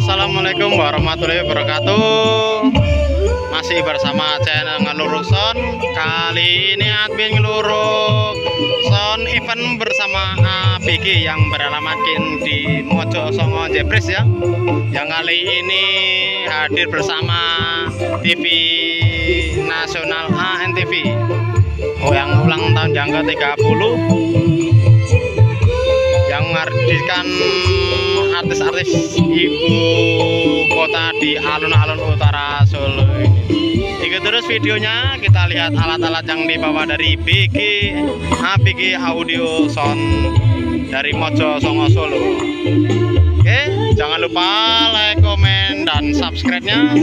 Assalamualaikum warahmatullahi wabarakatuh. Masih bersama channel Ngeluruson. Kali ini admin Ngeluruson event bersama ABG yang beralamat di Mojosongo Jepres ya. Yang kali ini hadir bersama TV nasional ANTV. Yang ulang tahun yang ke-30, yang menghadirkan artis-artis ibu kota di alun-alun utara Solo ini. Ikut terus videonya, kita lihat alat-alat yang dibawa dari ABG Audio Sound dari Mojosongo Solo. Oke, jangan lupa like, komen, dan subscribe-nya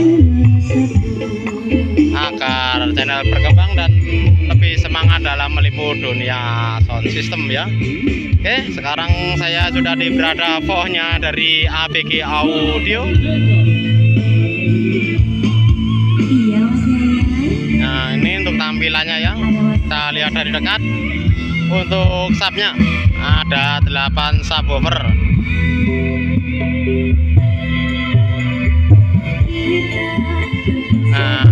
agar channel berkembang dan lebih semangat dalam meliput dunia sound system ya. Oke, sekarang saya sudah di bravonya dari ABG Audio. Nah, ini untuk tampilannya ya. Kita lihat dari dekat. Untuk subnya ada 8 subwoofer. Nah,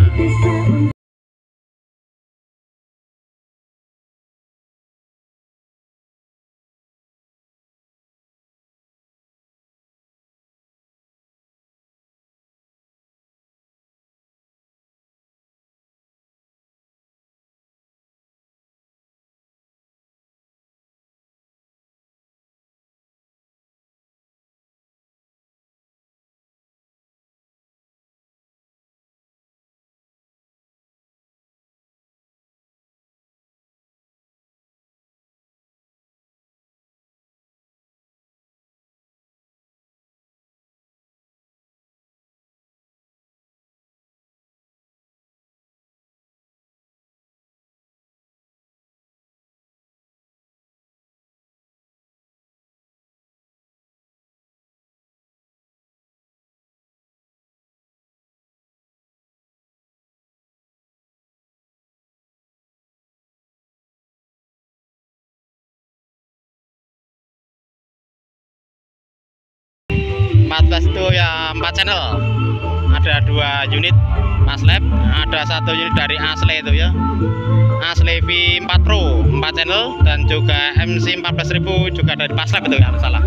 itu ya 4 channel, ada 2 unit Maslab, ada 1 unit dari Asle itu ya, Asle V4 Pro 4 channel, dan juga MC 14000 juga dari Maslab itu ya, salah.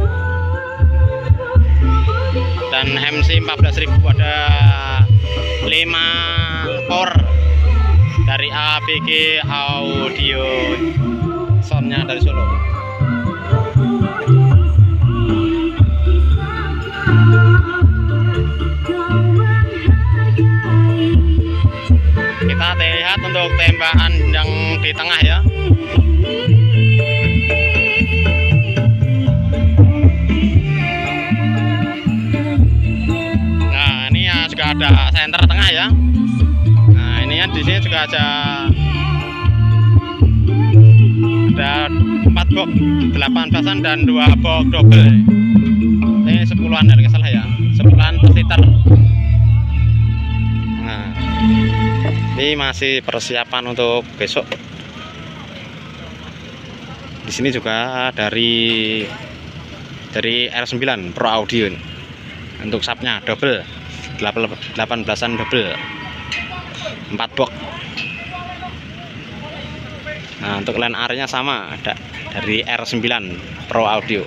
Dan MC 14000 ada 5 power dari ABG Audio Soundnya dari Solo. Kita lihat untuk tembakan yang di tengah ya. Nah, ini ya juga ada center tengah ya. Nah, ini ya di sini juga ada 4 box 18-an dan 2 box double. Ini 10-an ya, nggak salah ya, 10-an per liter. Nah, ini masih persiapan untuk besok. Di sini juga dari R9 Pro Audio untuk subnya double 18-an double 4 box. Nah, untuk line R-nya sama, ada dari R9 Pro Audio.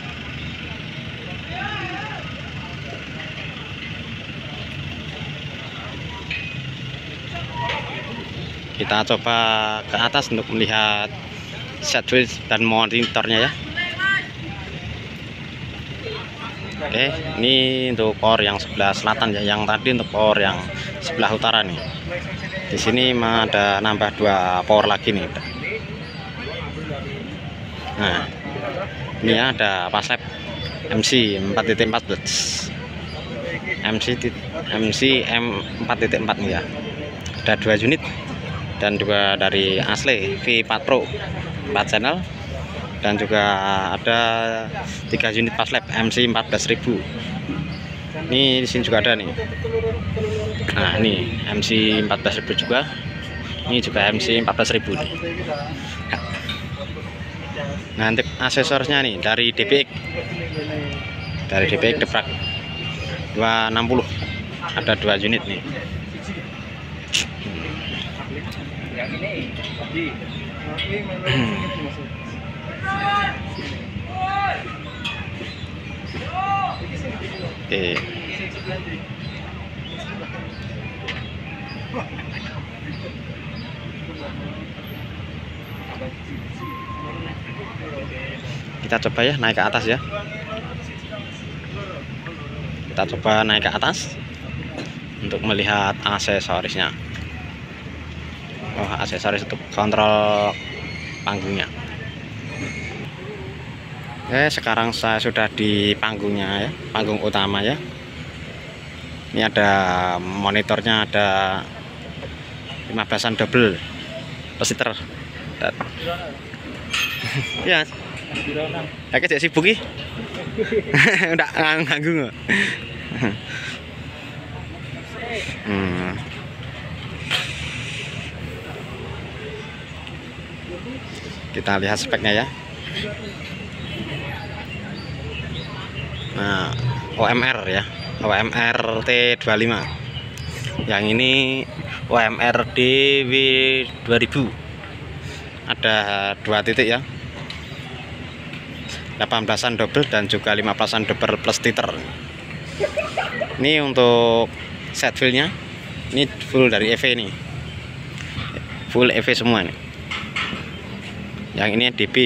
Kita coba ke atas untuk melihat set switch dan monitornya ya. Oke, ini untuk power yang sebelah selatan ya, yang tadi untuk power yang sebelah utara nih. Di sini ada nambah 2 power lagi nih. Nah, ini ya ada Maslab MC 4.14, MC M4.4 nih ya. Ada 2 unit. Dan juga dari Asle V4 Pro 4 channel, dan juga ada 3 unit Maslab MC 14000. Ini di sini juga ada nih. Nah, ini MC 14000 juga. Ini juga MC 14000 nih. Nah, untuk aksesorisnya nih dari DPX, debrak 260. Ada 2 unit nih. Oke. Kita coba ya naik ke atas ya. Kita coba naik ke atas untuk melihat aksesorisnya. Oh, aksesoris untuk kontrol panggungnya. Sekarang saya sudah di panggungnya ya, panggung utama ya. Ini ada monitornya, ada 15an double resistor. Ya. Kakek cek sibuk iki. Ndak nganggung. Kita lihat speknya ya. Nah, OMR ya, OMR T25. Yang ini OMR DW2000. Ada 2 titik ya, 18an double dan juga 15an double plus titer. Ini untuk set fillnya, ini full dari EV nih, full EV semua nih. Yang ini DB.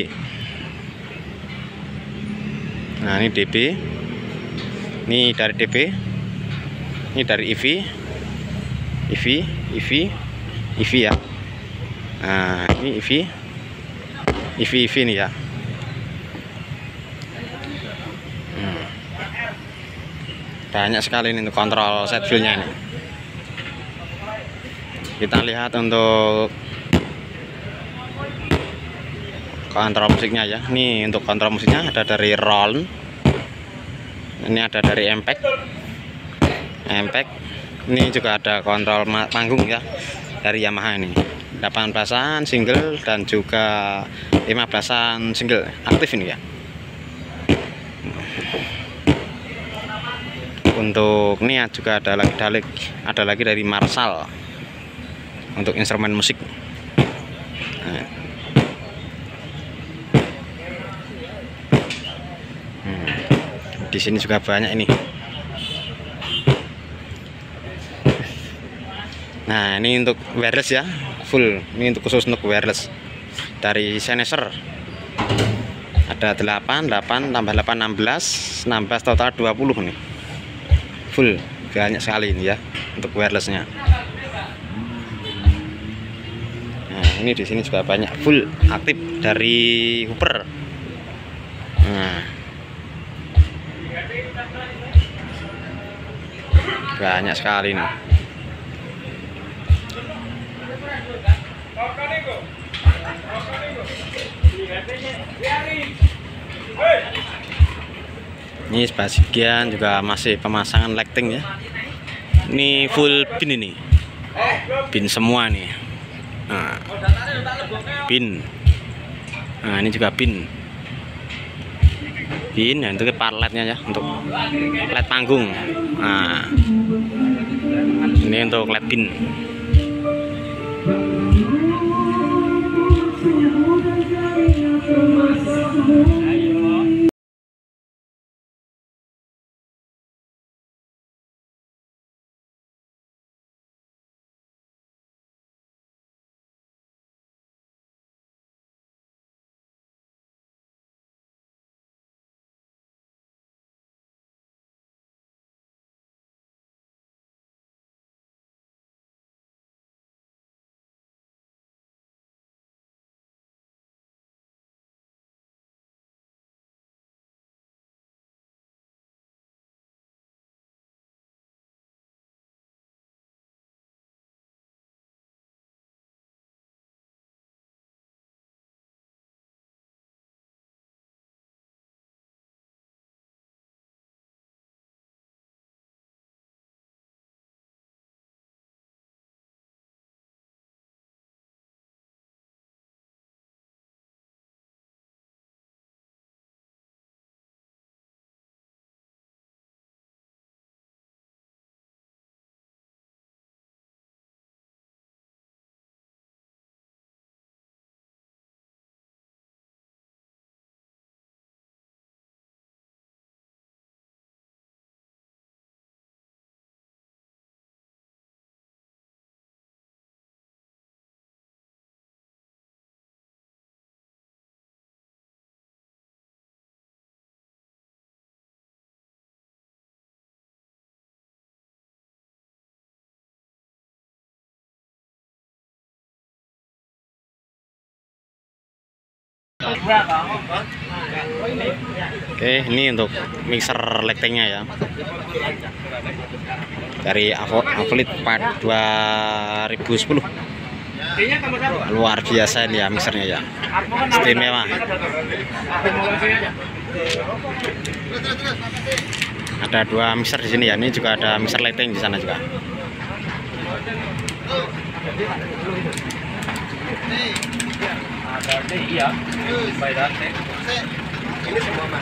Nah, ini DB. Ini dari DB. Ini dari EV. EV ya. Nah, ini EV nih ya. Banyak sekali ini untuk kontrol set fillnya ini. Kita lihat untuk kontrol musiknya ya. Ini untuk kontrol musiknya ada dari Roland, ini ada dari Impact. Ini juga ada kontrol panggung ya dari Yamaha ini, 18an single dan juga 15an single aktif ini ya. Untuk ini juga ada lagi dari Marshall untuk instrumen musik. Nah. Di sini juga banyak ini. Nah, ini untuk wireless ya, full. Ini untuk khusus untuk wireless dari Sennheiser. Ada 8 tambah 8 16 total 20 nih. Full, banyak sekali ini ya untuk wirelessnya. Nah, ini di sini juga banyak full aktif dari Hooper. Nah, banyak sekali nih. Ini sebagian juga masih pemasangan lighting ya. Ini full pin ini, pin semua nih. Nah, pin. Nah, ini juga pin. Ya, untuk part LED-nya ya, untuk LED panggung. Nah, ini untuk LED pin. Oke, ini untuk mixer lightingnya ya, dari Avlit Part 2010. Luar biasa ini ya mixernya ya, istimewa. Ada 2 mixer di sini ya, ini juga ada mixer lighting di sana juga. Iya. Ini semua Mas.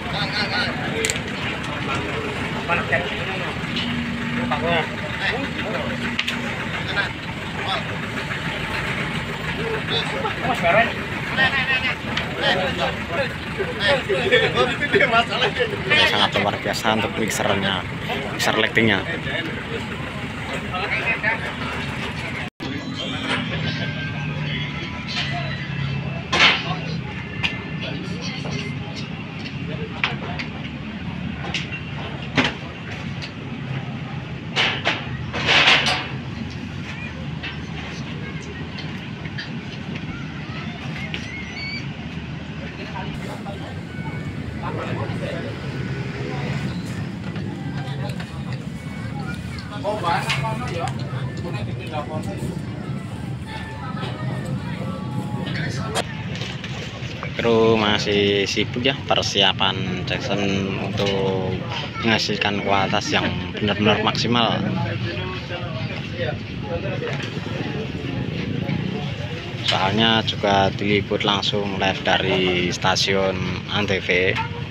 Sangat luar biasa untuk mixernya, mixer lightingnya. Kru masih sibuk ya, persiapan Jackson untuk menghasilkan kualitas yang benar-benar maksimal. Soalnya juga diliput langsung live dari stasiun Antv.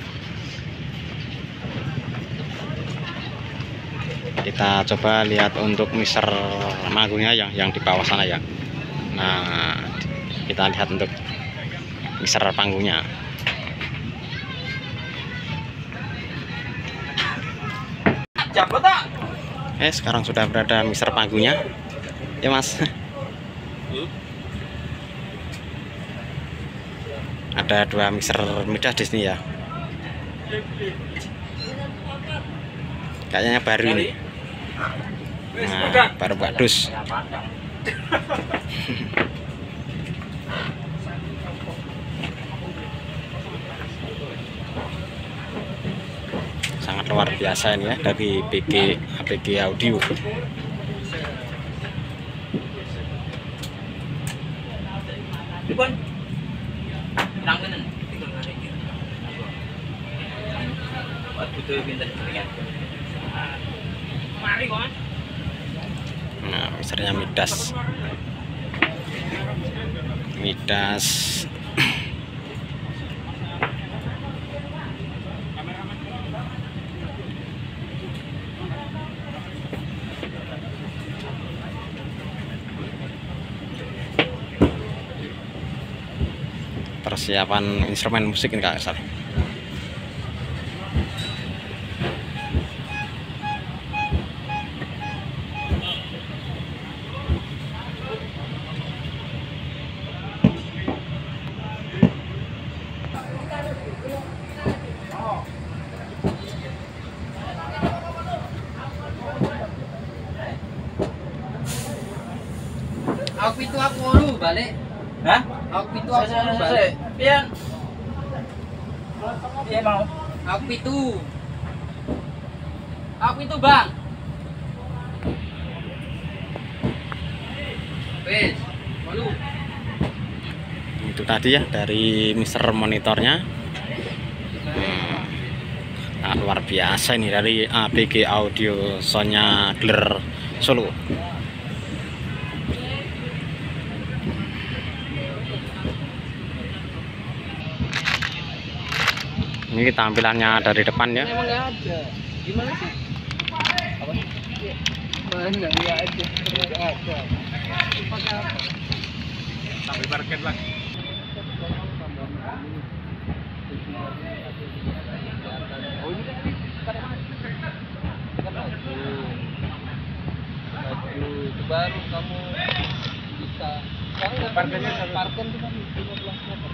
Kita coba lihat untuk mixer manggungnya yang di bawah sana ya. Nah, kita lihat untuk mixer panggungnya. Sekarang sudah berada mixer panggungnya ya Mas. Ada 2 mixer Midas di sini ya. Kayaknya baru ini. Nah, baru bagus. Sangat luar biasa ini ya, dari APG Audio. Nah, mixernya Midas. Persiapan instrumen musik ini Kak Sal. Aku itu aku balik. Hah? Aku itu balik. Pian. Iya mau. Aku itu Bang. Wes, malu. Itu tadi ya dari mixer monitornya. Nah, luar biasa ini dari APG Audio Sonya Gler Solo. Ini tampilannya dari depan ya. Emang nggak ada. Gimana sih? Apa? Mana nggak ada. Nggak ada. Sampai parkir lagi. Oh ini kan itu baru kamu bisa. Parkirnya parkir itu kan 15 meter.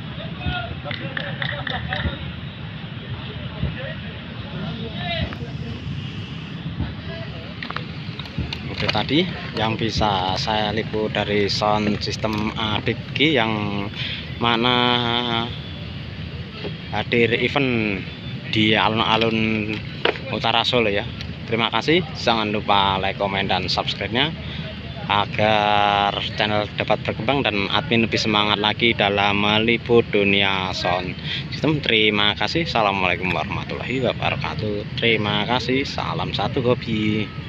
Oke, tadi yang bisa saya liput dari sound system APG yang mana hadir event di alun-alun utara Solo ya. Terima kasih, jangan lupa like, komen, dan subscribe-nya agar channel dapat berkembang dan admin lebih semangat lagi dalam meliput dunia sound system. Terima kasih. Assalamualaikum warahmatullahi wabarakatuh. Terima kasih. Salam satu hobi.